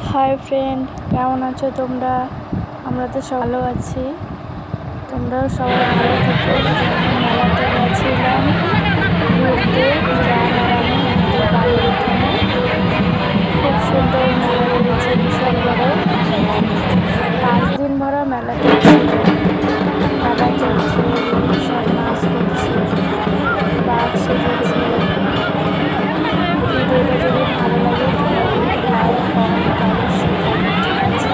Hi friend, কেমন আছো তোমরা? আমরা তো সব ভালো আছি, তোমরাও সবাই ভালো থেকো। মেলাতে গেছিলাম ঘুরতে, জান আর আমি আমাদের বাড়ির এখানে। খুব সুন্দর মেলা লেগেছে, বিশাল বড়। 5 দিন ভরা মেলাটা ছিল। মেলা চলছে, সব নাচ করছে, বাঘ সেজেছে। ভিডিওটা যদি ভালো লাগে তোমরা কিন্তু লাইক, কমেন্ট অবশ্যই করবে, ঠিক আছে?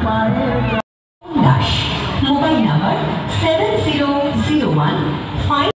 Mobile number 7001